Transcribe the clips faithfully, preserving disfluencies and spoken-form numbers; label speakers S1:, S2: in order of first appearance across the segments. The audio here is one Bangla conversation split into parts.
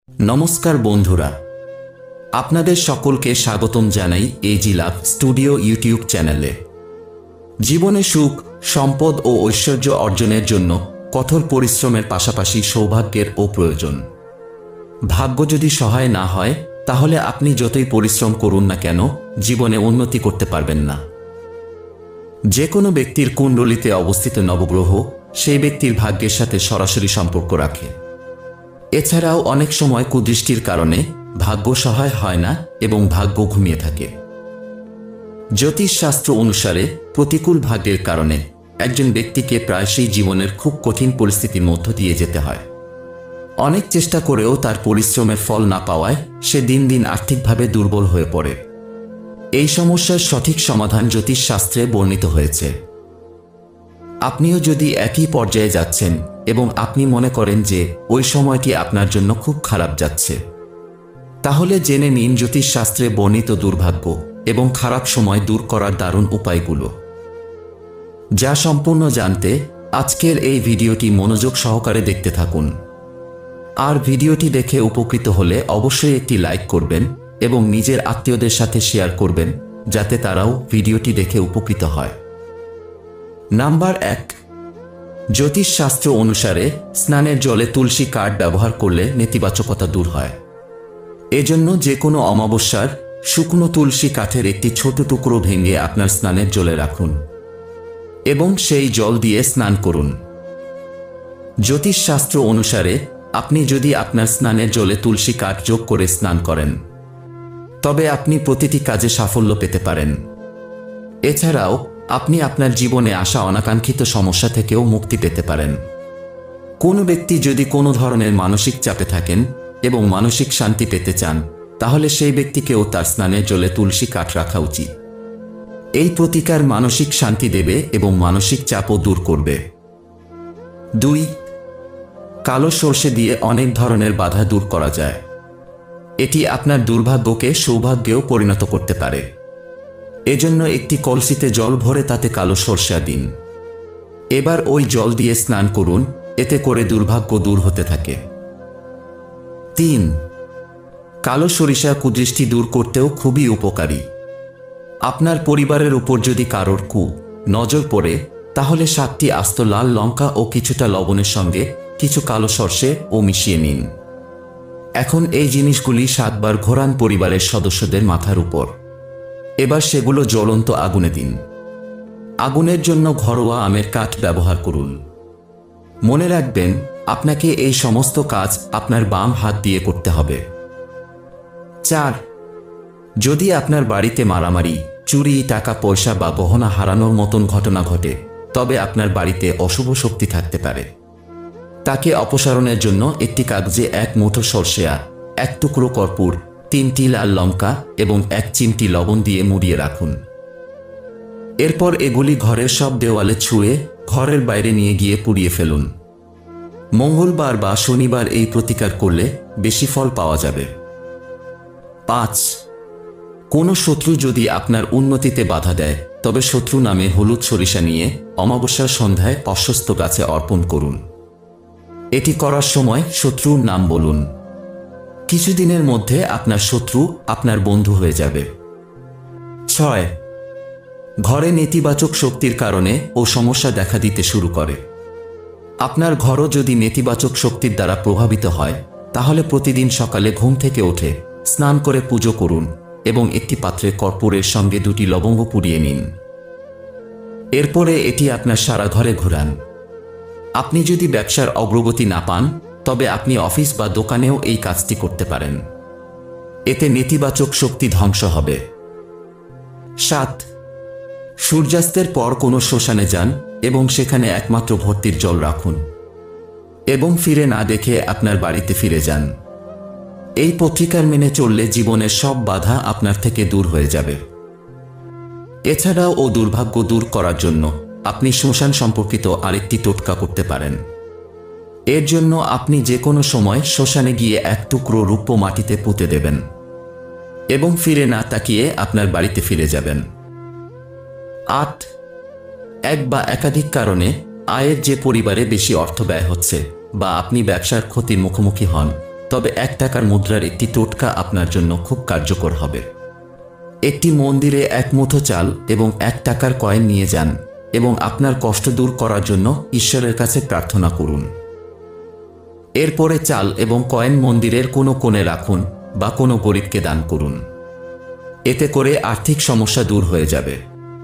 S1: নমস্কার বন্ধুরা, আপনাদের সকলকে স্বাগতম জানাই এজি লাভ স্টুডিও ইউটিউব চ্যানেলে। জীবনে সুখ, সম্পদ ও ঐশ্বর্য অর্জনের জন্য কঠোর পরিশ্রমের পাশাপাশি সৌভাগ্যের ও প্রয়োজন। ভাগ্য যদি সহায় না হয়, তাহলে আপনি যতই পরিশ্রম করুন না কেন, জীবনে উন্নতি করতে পারবেন না। যে কোনো ব্যক্তির কুণ্ডলিতে অবস্থিত নবগ্রহ সেই ব্যক্তির ভাগ্যের সাথে সরাসরি সম্পর্ক রাখে। এছাড়াও অনেক সময় কুদৃষ্টির কারণে ভাগ্য সহায় হয় না এবং ভাগ্য ঘুমিয়ে থাকে। জ্যোতিষশাস্ত্র অনুসারে প্রতিকূল ভাগ্যের কারণে একজন ব্যক্তিকে প্রায়শই জীবনের খুব কঠিন পরিস্থিতির মধ্য দিয়ে যেতে হয়। অনেক চেষ্টা করেও তার পরিশ্রমের ফল না পাওয়ায় সে দিন দিন আর্থিকভাবে দুর্বল হয়ে পড়ে। এই সমস্যার সঠিক সমাধান জ্যোতিষশাস্ত্রে বর্ণিত হয়েছে। আপনিও যদি একই পর্যায়ে যাচ্ছেন এবং আপনি মনে করেন যে ওই সময়টি আপনার জন্য খুব খারাপ যাচ্ছে, তাহলে জেনে নিন জ্যোতিষশাস্ত্রে বর্ণিত দুর্ভাগ্য এবং খারাপ সময় দূর করার দারুণ উপায়গুলো। যা সম্পূর্ণ জানতে আজকের এই ভিডিওটি মনোযোগ সহকারে দেখতে থাকুন। আর ভিডিওটি দেখে উপকৃত হলে অবশ্যই একটি লাইক করবেন এবং নিজের আত্মীয়দের সাথে শেয়ার করবেন, যাতে তারাও ভিডিওটি দেখে উপকৃত হয়। নাম্বার এক, জ্যোতিষশাস্ত্র অনুসারে স্নানের জলে তুলসী কাঠ ব্যবহার করলে নেতিবাচকতা দূর হয়। এজন্য যে কোনো অমাবস্যার শুকনো তুলসী কাঠের একটি ছোট টুকরো ভেঙে আপনার স্নানের জলে রাখুন এবং সেই জল দিয়ে স্নান করুন। জ্যোতিষশাস্ত্র অনুসারে আপনি যদি আপনার স্নানের জলে তুলসী কাঠ যোগ করে স্নান করেন, তবে আপনি প্রতিটি কাজে সাফল্য পেতে পারেন। এছাড়াও আপনি আপনার জীবনে আসা অনাকাঙ্ক্ষিত সমস্যা থেকেও মুক্তি পেতে পারেন। কোনো ব্যক্তি যদি কোনো ধরনের মানসিক চাপে থাকেন এবং মানসিক শান্তি পেতে চান, তাহলে সেই ব্যক্তিকেও তার স্নানের জলে তুলসী কাঠ রাখা উচিত। এই প্রতিকার মানসিক শান্তি দেবে এবং মানসিক চাপও দূর করবে। দুই, কালো সর্ষে দিয়ে অনেক ধরনের বাধা দূর করা যায়। এটি আপনার দুর্ভাগ্যকে সৌভাগ্যেও পরিণত করতে পারে। এজন্য একটি কলসিতে জল ভরে তাতে কালো সর্ষা দিন। এবার ওই জল দিয়ে স্নান করুন, এতে করে দুর্ভাগ্য দূর হতে থাকে। তিন, কালো সরিষা কুদৃষ্টি দূর করতেও খুবই উপকারী। আপনার পরিবারের উপর যদি কারোর কু নজর পড়ে, তাহলে সাতটি আস্ত লাল লঙ্কা ও কিছুটা লবণের সঙ্গে কিছু কালো সর্ষে ও মিশিয়ে নিন। এখন এই জিনিসগুলি সাতবার ঘোরান পরিবারের সদস্যদের মাথার উপর। এবার সেগুলো জ্বলন্ত আগুনে দিন। আগুনের জন্য ঘরোয়া আমের কাঠ ব্যবহার করুন। মনে রাখবেন, আপনাকে এই সমস্ত কাজ আপনার বাম হাত দিয়ে করতে হবে। চার, যদি আপনার বাড়িতে মারামারি, চুরি, টাকা পয়সা বা গহনা হারানোর মতন ঘটনা ঘটে, তবে আপনার বাড়িতে অশুভ শক্তি থাকতে পারে। তাকে অপসারণের জন্য একটি কাগজে এক মুঠো সর্ষে, এক টুকরো কর্পূর, তিনটি লাল লঙ্কা এবং এক চিমটি লবণ দিয়ে মুড়িয়ে রাখুন। এরপর এগুলি ঘরের সব দেওয়ালে ছুঁয়ে ঘরের বাইরে নিয়ে গিয়ে পুড়িয়ে ফেলুন। মঙ্গলবার বা শনিবার এই প্রতিকার করলে বেশি ফল পাওয়া যাবে। পাঁচ, কোনো শত্রু যদি আপনার উন্নতিতে বাধা দেয়, তবে শত্রু নামে হলুদ সরিষা নিয়ে অমাবস্যার সন্ধ্যায় অশ্বত্থ গাছে অর্পণ করুন। এটি করার সময় শত্রুর নাম বলুন। কিছুদিনের মধ্যে আপনার শত্রু আপনার বন্ধু হয়ে যাবে। ছয়, ঘরে নেতিবাচক শক্তির কারণে ও সমস্যা দেখা দিতে শুরু করে। আপনার ঘরও যদি নেতিবাচক শক্তির দ্বারা প্রভাবিত হয়, তাহলে প্রতিদিন সকালে ঘুম থেকে উঠে স্নান করে পুজো করুন এবং একটি পাত্রে কর্পূরের সঙ্গে দুটি লবঙ্গ পুড়িয়ে নিন। এরপরে এটি আপনার সারা ঘরে ঘোরান। আপনি যদি ব্যবসার অগ্রগতি না পান, তবে আপনি অফিস বা দোকানেও এই কাজটি করতে পারেন। এতে নেতিবাচক শক্তি ধ্বংস হবে। সাত, সূর্যাস্তের পর কোনো শ্মশানে যান এবং সেখানে একমাত্র ভর্তির জল রাখুন এবং ফিরে না দেখে আপনার বাড়িতে ফিরে যান। এই প্রতিকার মেনে চললে জীবনের সব বাধা আপনার থেকে দূর হয়ে যাবে। এছাড়াও ও দুর্ভাগ্য দূর করার জন্য আপনি শ্মশান সম্পর্কিত আরেকটি টোটকা করতে পারেন। এর জন্য আপনি যে কোনো সময় শ্মশানে গিয়ে এক টুকরো রূপো মাটিতে পুঁতে দেবেন এবং ফিরে না তাকিয়ে আপনার বাড়িতে ফিরে যাবেন। আট, এক বা একাধিক কারণে আয়ের যে পরিবারে বেশি অর্থ ব্যয় হচ্ছে বা আপনি ব্যবসার ক্ষতির মুখোমুখি হন, তবে এক টাকার মুদ্রার একটি টোটকা আপনার জন্য খুব কার্যকর হবে। একটি মন্দিরে এক মুঠো চাল এবং এক টাকার কয়েন নিয়ে যান এবং আপনার কষ্ট দূর করার জন্য ঈশ্বরের কাছে প্রার্থনা করুন। এরপরে চাল এবং কয়েন মন্দিরের কোনো কোণে রাখুন বা কোনো গরিবকে দান করুন। এতে করে আর্থিক সমস্যা দূর হয়ে যাবে।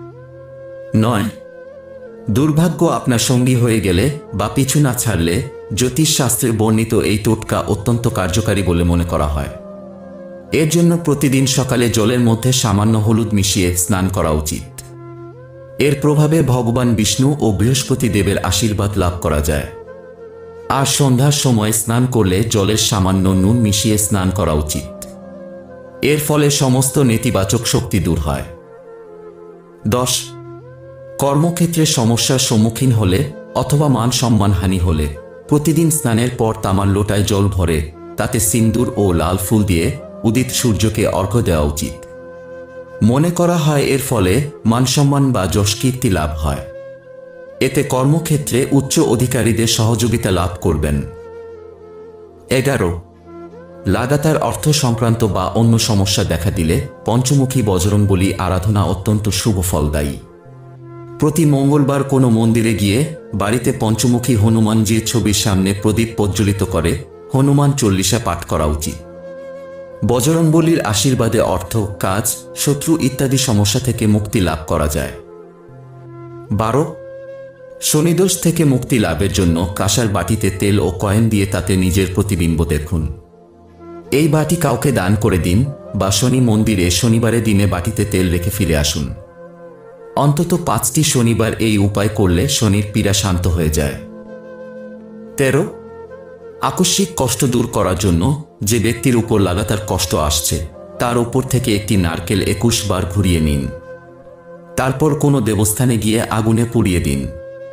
S1: নয়, দুর্ভাগ্য আপনার সঙ্গী হয়ে গেলে বা পিছু না ছাড়লে জ্যোতিষশাস্ত্রে বর্ণিত এই টোটকা অত্যন্ত কার্যকারী বলে মনে করা হয়। এর জন্য প্রতিদিন সকালে জলের মধ্যে সামান্য হলুদ মিশিয়ে স্নান করা উচিত। এর প্রভাবে ভগবান বিষ্ণু ও বৃহস্পতি দেবের আশীর্বাদ লাভ করা যায়। আর সন্ধ্যার সময় স্নান করলে জলের সামান্য নুন মিশিয়ে স্নান করা উচিত। এর ফলে সমস্ত নেতিবাচক শক্তি দূর হয়। দশ, কর্মক্ষেত্রে সমস্যার সম্মুখীন হলে অথবা মান সম্মানহানি হলে প্রতিদিন স্নানের পর তামার লোটায় জল ভরে তাতে সিন্দুর ও লাল ফুল দিয়ে উদিত সূর্যকে অর্ঘ্য দেওয়া উচিত। মনে করা হয় এর ফলে মানসম্মান বা যশকীর্তি লাভ হয়। এতে কর্মক্ষেত্রে উচ্চ অধিকারীদের সহযোগিতা লাভ করবেন। এগারো, লাগাতার অর্থ সংক্রান্ত বা অন্য সমস্যা দেখা দিলে পঞ্চমুখী বজরংবলী আরাধনা অত্যন্ত শুভ ফলদায়ী। প্রতি মঙ্গলবার কোনো মন্দিরে গিয়ে বাড়িতে পঞ্চমুখী হনুমানজির ছবির সামনে প্রদীপ প্রজ্বলিত করে হনুমান চল্লিশা পাঠ করা উচিত। বজরংবলীর আশীর্বাদে অর্থ, কাজ, শত্রু ইত্যাদি সমস্যা থেকে মুক্তি লাভ করা যায়। বারো, শনিদোষ থেকে মুক্তি লাভের জন্য কাঁসার বাটিতে তেল ও কয়েন দিয়ে তাতে নিজের প্রতিবিম্ব দেখুন। এই বাটি কাউকে দান করে দিন বা শনি মন্দিরে শনিবারে দিনে বাটিতে তেল রেখে ফিরে আসুন। অন্তত পাঁচটি শনিবার এই উপায় করলে শনির পীড়া শান্ত হয়ে যায়। তেরো, আকস্মিক কষ্ট দূর করার জন্য যে ব্যক্তির উপর লাগাতার কষ্ট আসছে তার উপর থেকে একটি নারকেল একুশ বার ঘুরিয়ে নিন। তারপর কোনো দেবস্থানে গিয়ে আগুনে পুড়িয়ে দিন।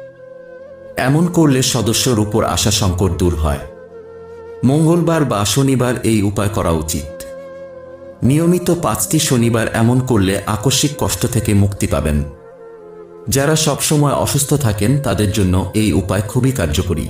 S1: এমন করলে সদস্যর উপর আসা সংকট দূর হয়। মঙ্গলবার বা শনিবার এই উপায় করা উচিত। নিয়মিত পাঁচটি শনিবার এমন করলে আকস্মিক কষ্ট থেকে মুক্তি পাবেন। যারা সবসময় অসুস্থ থাকেন তাদের জন্য এই উপায় খুবই কার্যকরী।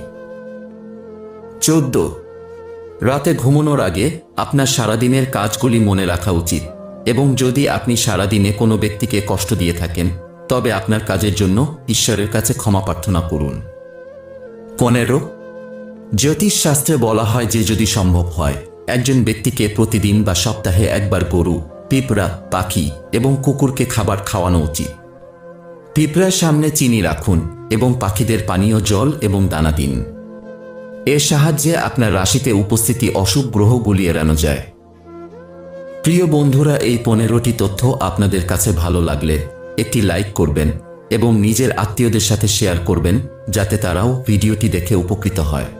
S1: চোদ্দ, রাতে ঘুমানোর আগে আপনার সারাদিনের কাজগুলি মনে রাখা উচিত এবং যদি আপনি সারাদিনে কোনো ব্যক্তিকে কষ্ট দিয়ে থাকেন তবে আপনার কাজের জন্য ঈশ্বরের কাছে ক্ষমা প্রার্থনা করুন। পনেরো, জ্যোতিষশাস্ত্রে বলা হয় যে যদি সম্ভব হয় একজন ব্যক্তিকে প্রতিদিন বা সপ্তাহে একবার গরু, পিঁপড়া, পাখি এবং কুকুরকে খাবার খাওয়ানো উচিত। পিঁপড়ার সামনে চিনি রাখুন এবং পাখিদের পানীয় জল এবং দানা দিন। এর সাহায্যে আপনার রাশিতে উপস্থিতি অশুভ গ্রহগুলি এড়ানো যায়। প্রিয় বন্ধুরা, এই পনেরোটি তথ্য আপনাদের কাছে ভালো লাগলে একটি লাইক করবেন এবং নিজের আত্মীয়দের সাথে শেয়ার করবেন যাতে তারাও ভিডিওটি দেখে উপকৃত হয়।